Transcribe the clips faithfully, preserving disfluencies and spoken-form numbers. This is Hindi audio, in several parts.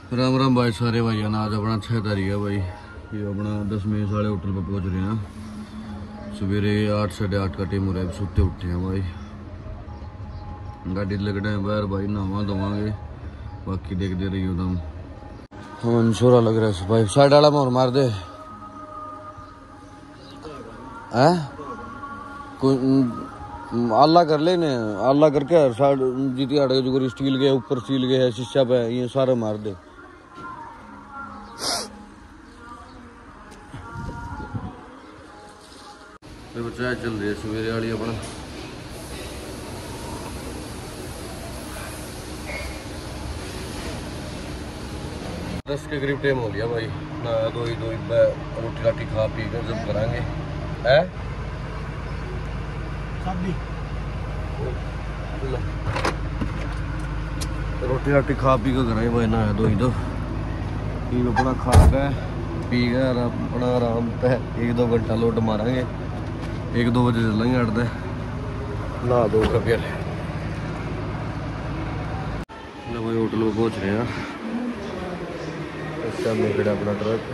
राम राम भाई सारे भाई ना। आज अपना छह तारीख है भाई। ये अपना दसवें साढ़े होटल पर पहुंच रहे हैं। सवेरे आठ साढ़े आठ का टाइम हो रहा है। सुते उठे हैं भाई। गाड़ी लगना है बाहर भाई। नहावा धोवांगे बाकी देखते रही हो तुम। हाँ छोरा लग रहा है भाई। साइड वाला मोर मार दे है अल्लाह कर लेने। अल्लाह करके साइड जीती हट जो स्टील के ऊपर स्टील के है शीशा पे ये सारे मार दे। बच्चा चल रही है सवेरे वाली अपना। दस के करीब टाइम हो गया भाई। ना दो ही दो ही रोटी राटी खा पी कर जब करांगे है रोटी राटी खा पी कर कराएंगे भाई। ना दो ही दो ही अपना खा के पी गए अपना आराम पे एक दो घंटा लोट मारेंगे। एक दो बजे चलेंगे अड़ते ना दो का फिर भाई होटल में पहुंच रहे हैं। इस टाइम में खड़ा अपना ट्रक।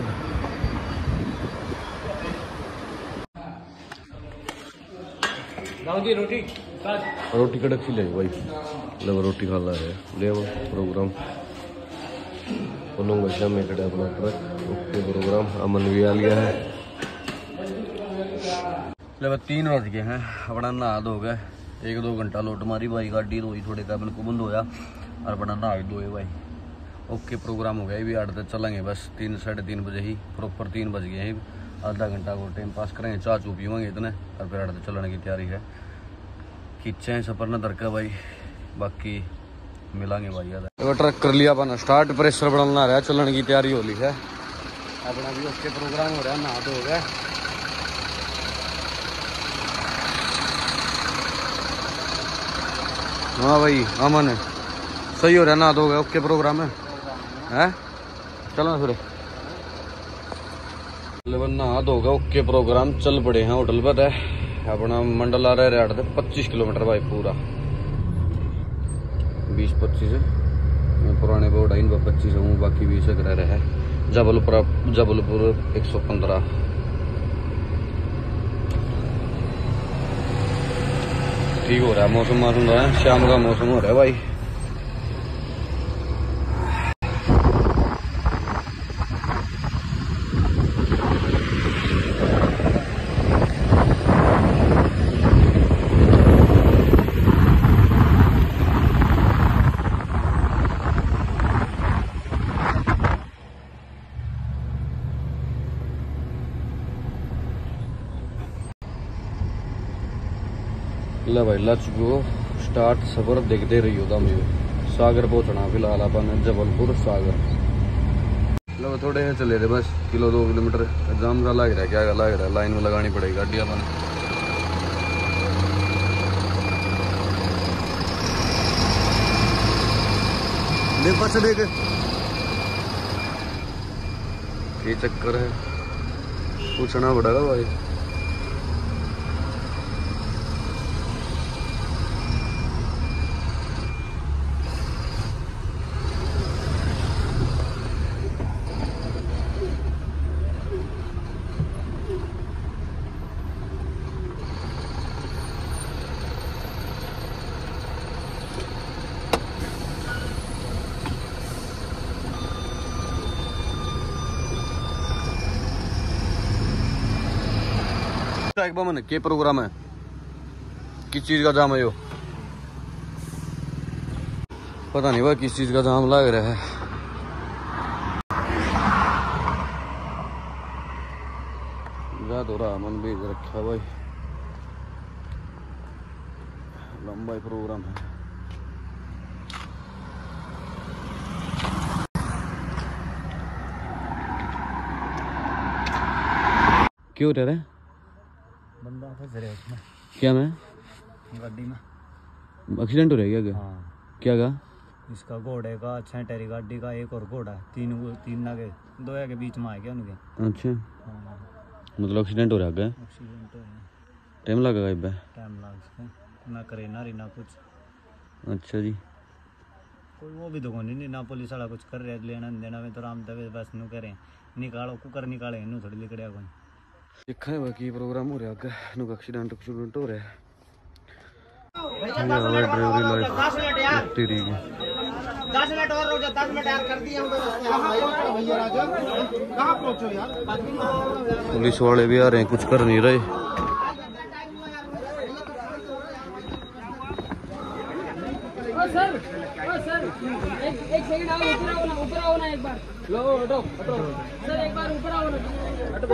रोटी रोटी कड़क सी ले भाई। ले रोटी खा ला रहे ले वो प्रोग्राम बोलूँगा। शाम में खड़ा अपना ट्रक। ओके प्रोग्राम अमन भी आ लिया है। ले तीन बज गए हैं। अपना नहा धो गए एक दो घंटा लोट मारी भाई। गाड़ी धोई थोड़े कैबिन को बंद होया और अपना नहा धोए भाई। ओके प्रोग्राम हो गया। ये भी आठ तक चलेंगे बस। तीन साढ़े तीन बजे ही प्रॉपर तीन बज गए हैं। आधा घंटा को टाइम पास करेंगे चाह चू पीवेंगे इतने और फिर आठ तक चलने की तैयारी है। खींचे सफर न दरका भाई। बाकी मिलांगे भाई यार। तो ट्रक कर लिया अपना स्टार्ट। प्रेशर बढ़ना रहा है चलने की तैयारी हो ली है अपना भी। ओके प्रोग्राम हो रहा है। नहा धो गए। हाँ भाई अमन है सही हो रहा है। ना दो गए ओके प्रोग्राम है हैं। चलो फिर नहा धो गए ओके प्रोग्राम। चल पड़े हैं होटल पर है अपना। मंडल आ रहा है पच्चीस किलोमीटर भाई पूरा। बीस पच्चीस है पुराने बोर्ड इन पर पच्चीस हूँ बाकी बीस रह रहा है। जबलपुर जबलपुर एक सौ पंद्रह। ठीक हो रहा है मौसम। मौसम तो है शाम का मौसम हो रहा है भाई। ला भाई लच गो स्टार्ट सफर देखते रही हो तुम। सागर पहुंचना फिलहाल अपन जबलपुर सागर। लो थोड़े हैं चले थे बस किलो दो किलोमीटर। एग्जाम का लग रहा है क्या लग रहा है। लाइन में लगानी पड़ेगी गाड़ी अपन। देख पास देख ये चक्कर है पूछना पड़ेगा भाई। एक बार मैंने क्या प्रोग्राम है किस चीज का जाम है यो पता नहीं भाई किस चीज का जाम लग रहा है। याद हो रहा मन भी रखा भाई। लंबा प्रोग्राम है। क्यों रह रहे बंदा फंस रहा है उसमें। क्या मैं गाड़ी में एक्सीडेंट हो रहा है क्या? हाँ क्या का इसका घोड़े का छेटेरी गाड़ी का एक और घोड़ा है। तीन तीन ना के दो के बीच में आ गया उनके। अच्छा हाँ मतलब एक्सीडेंट हो रहा है। एक्सीडेंट हो गया। टाइम लगेगा इब टाइम लग सकता ना करे ना री ना कुछ। अच्छा जी कोई वो भी तो कोनी नहीं ना पुलिस वाला कुछ कर रहा है लेना देना में तो राम दवे बस नु करें निकालो कुकर निकाले इनु थोड़ी लिकड़िया कोई देखा है बाकी प्रोग्राम हो रहा है नु एक्सीडेंट एक्सीडेंट हो रहा है ड्राइवरी लाइफ तेरी दस मिनट और रुक जा दस मिनट यार कर दिए हम तो भैया राजा कहां पहुंचो यार पुलिस वाले भी आ रहे हैं कुछ कर नहीं रहे सर सर एक एक सेकंड आओ ऊपर आओ ना ऊपर आओ ना एक बार लो हटो हटो सर एक बार ऊपर आओ ना हटो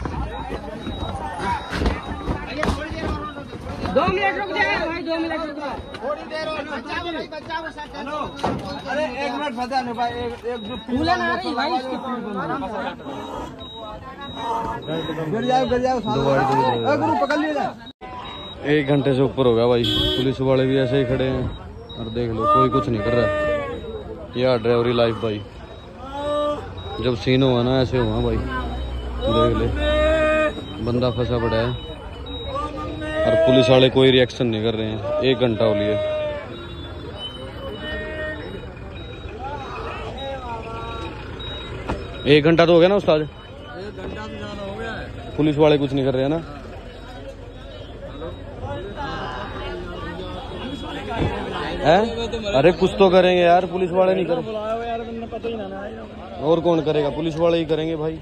दो मिनट रुक जाए भाई दो मिनट रुक जाओ थोड़ी देर और बचाओ भाई बचाओ सर अरे एक मिनट फंसा नहीं भाई एक एक जो फूला ना रही भाई इसके गिर जाओ गिर जाओ ए गुरु पकड़ लिया एक घंटे से ऊपर हो गया भाई पुलिस वाले भी ऐसे ही खड़े हैं और देख लो कोई कुछ नहीं कर रहा यार ड्राइवरी लाइफ भाई जब सीन हुआ ना ऐसे हुआ भाई देख ले बंदा फंसा पड़ा है और पुलिस वाले कोई रिएक्शन नहीं कर रहे हैं एक घंटा हो लिया एक घंटा तो हो गया ना उस्ताद एक घंटा से ज्यादा हो गया है पुलिस वाले कुछ नहीं कर रहे हैं ना है अरे कुछ तो करेंगे यार पुलिस वाले नहीं करेंगे और कौन करेगा पुलिस वाले ही करेंगे भाई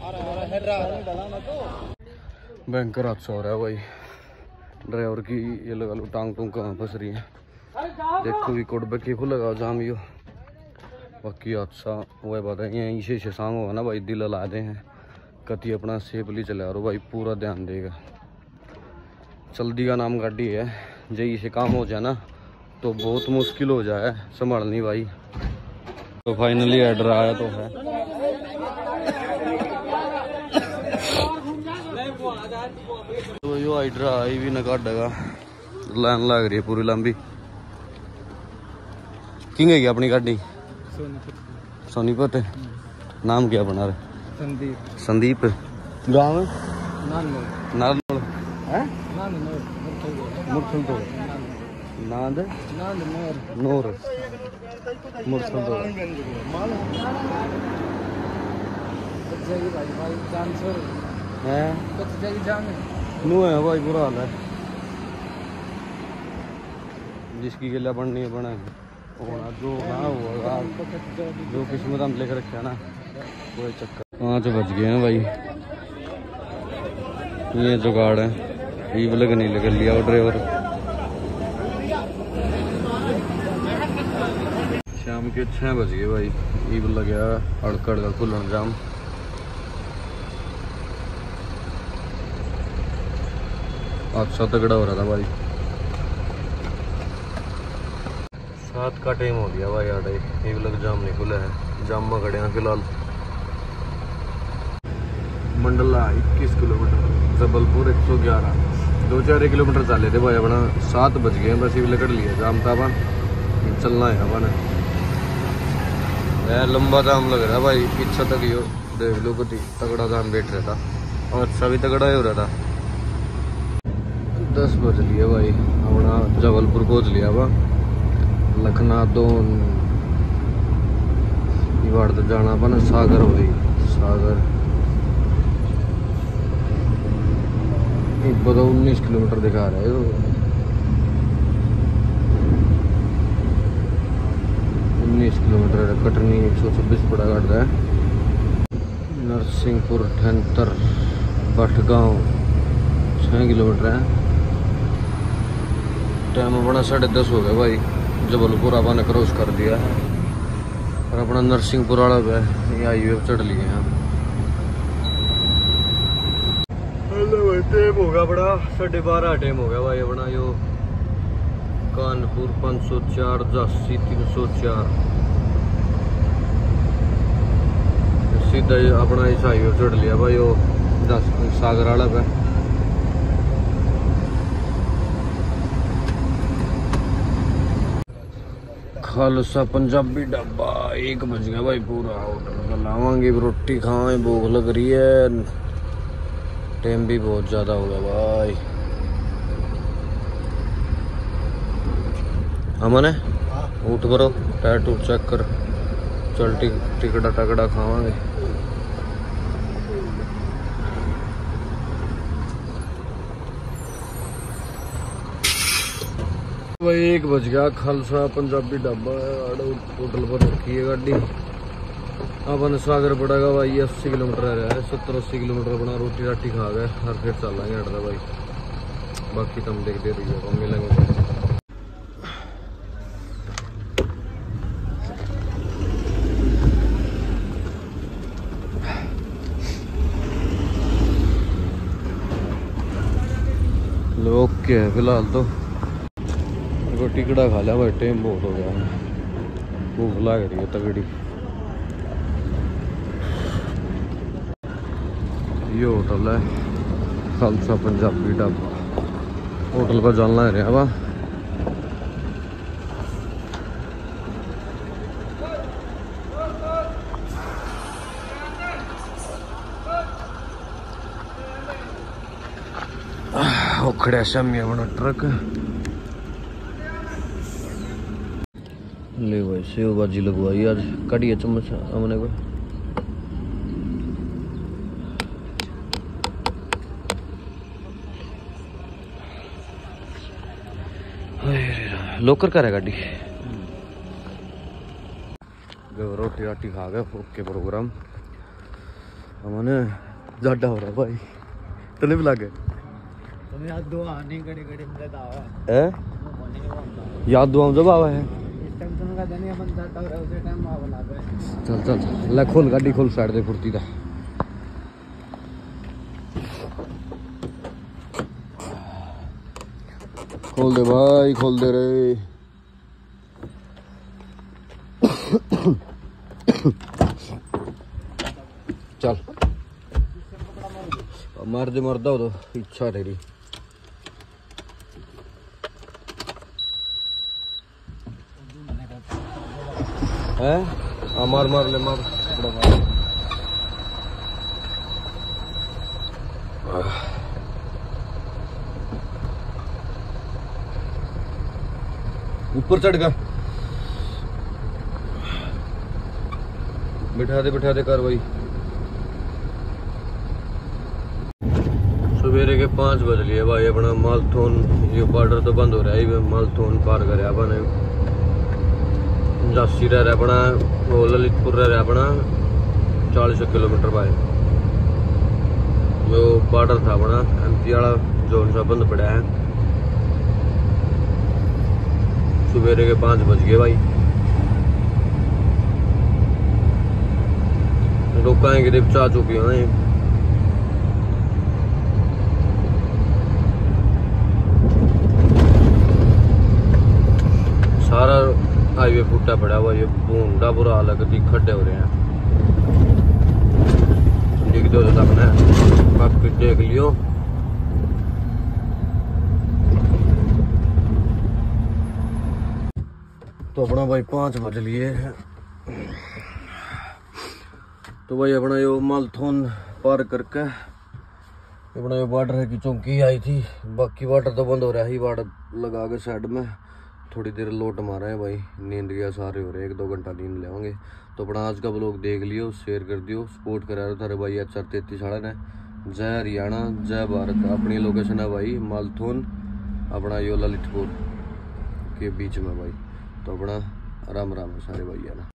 भयंकर हादसा हो रहा है भाई ड्राइवर की ये लगा लो टांग टूंग कहाँ फंस रही है देखो भी कोट बकी को लगा जाम यो बाकी हादसा वो बात है यहीं से सांग होगा ना भाई दिल ला दे हैं कति अपना सेफली चला रहा भाई पूरा ध्यान देगा जल्दी का नाम गाड़ी है जई से काम हो जाए ना तो बहुत मुश्किल हो जाए संभालनी भाई तो फाइनली ऑर्डर आया तो है तो यो ऑर्डर आई भी ना काटेगा लाइन लग रही है पूरी लंबी किंग है अपनी गाड़ी सोनीपत नाम क्या बना रहे संदीप संदीप गाँव नारनौल मुरथल तो नांद नूर मुरथल तो है नू है भाई बुरा हाल है जिसकी गिला बननी है बना होना जो ना होगा जो किस्मत हम लेकर रखे ना कोई चक्कर पाँच बज गए हैं भाई ये जुगाड़ है ईव लग नहीं लग लिया वो ड्राइवर शाम के छः बज गए भाई ईव लग गया अड़कड़ का खुलन जाम हादसा तगड़ा हो रहा था भाई सात का टाइम हो गया भाई आड़े ईव लग जाम नहीं खुला है जाम में खड़े हैं फिलहाल मंडला इक्कीस किलोमीटर जबलपुर एक सौ ग्यारह दो चार किलोमीटर चले थे भाई अपना सात बज गए बस ये कर लिया जाम था अपन चलना है अपन यार लंबा जाम लग रहा है भाई पीछे तक यो देख लो कति तगड़ा जाम बैठ रहा था और अच्छा भी तगड़ा ही हो रहा था दस बज लिए भाई अपना जबलपुर पहुँच लिया अब लखना दो इवाड़ तो जाना अपन सागर हो गई सागर एक बता उन्नीस किलोमीटर दिखा रहा है उन्नीस किलोमीटर कटनी एक सौ छब्बीस पड़ा काट रहा है नरसिंहपुर ठहत्तर बटगांव छः किलोमीटर है टाइम अपना साढ़े दस हो गया भाई जबलपुर आपा ने क्रॉस कर दिया है और अपना नरसिंहपुर वाला पे ये हाईवे पर चढ़ लिए हैं टाइम हो गया बड़ा साढ़े बारह टाइम हो गया भाई अपना यो कानपुर पाँच सौ चार झांसी तीन सौ चार सीधा अपना इस हाईवे चढ़ लिया भाई यो सागर वाला पे खालसा पंजाबी ढाबा एक बज गया भाई पूरा होटल का लावांगे रोटी खाएं भूख लग रही है टाइम भी बहुत ज़्यादा हो गया भाई अमन है उठ करो, टायर टूर चेक कर, चल टिकड़ा टकड़ा खावांगे। भाई एक बज गया, खालसा पंजाबी ढाबा होटल पर रखी है गाड़ी। अपन सागर पड़ेगा भाई, अस्सी किलोमीटर रह रहा है, सत्तर अस्सी किलोमीटर अपना रोटी राटी खा गए और फिर चलेंगे हटदा भाई। बाकी तुम देखते रहिए, हम मिलेंगे। ओके है फिलहाल तो टिकड़ा खा लिया भाई, टाइम बहुत हो गया, भूख लग रही है तगड़ी। ये होटल है खालसा पंजाबी ढाबा, होटल पर जाना है रहा। खड़ा शामी अपना ट्रक ले भाई, सेव भाजी लगवाई आज, कड़ी चम्मच हमने को। लोकर कर है गाड़ी, रोटी राटी खा गए, ओके प्रोग्राम हमने ज्यादा हो रहा भाई। तने भी लगे याद दो आने घड़ी घड़ी में दावा है, याद दुआ जब आवा है। चल चल चल ले खोल गाड़ी, खोल साइड दे फुर्ती का। खोल दे भाई, खोल दे रे। चल मार दे, मरदा हो तो इच्छा तेरी। है हाँ मार मार ले मार, ऊपर चढ़ गया। बिठा दे बिठा दे कार्रवाई। सवेरे के पाँच बज लिए भाई, अपना मालथोन ये बॉर्डर तो बंद हो रहा है, मालथोन पार कर अपने जासी रह रहा अपना, वो ललितपुर रह रहा अपना चालीस किलोमीटर भाई। जो बॉर्डर था अपना एमपी वाला जोन सा बंद पड़ा है। सवेरे के पाँच बज गए भाई, रोकाएंगे देव चाह चुकी हैं। सारा हाईवे फूटा पड़ा हुआ, ये बूंदा बुरा हाल है, कभी खड्डे हो रहे हैं। दिख दो तक ने बाकी देख लियो। तो अपना भाई पाँच बज लिए है, तो भाई अपना यो मालथोन पार करके अपना यो बॉर्डर की चौकी आई थी। बाकी वाटर तो बंद हो रहा है, वाटर लगा के साइड में थोड़ी देर लोट मारा है भाई। नींद गया सारे हो रहे, एक दो घंटा नींद लेवांगे। तो अपना आज का ब्लॉग देख लियो, शेयर कर दियो, सपोर्ट करा रहे थारे भाई एच आर तैतीस साढ़े ने। जय हरियाणा जय भारत। अपनी लोकेशन है भाई मालथोन, अपना यो ललितपुर के बीच में भाई। तो अपना राम राम सारे भाई है ना।